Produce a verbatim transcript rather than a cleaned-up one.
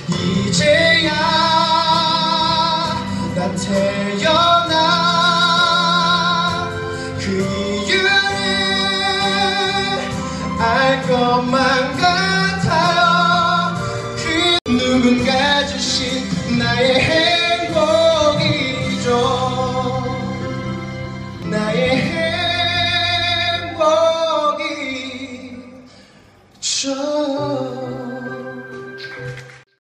이제야 난 태어나 그 이유를 알 것만 같아.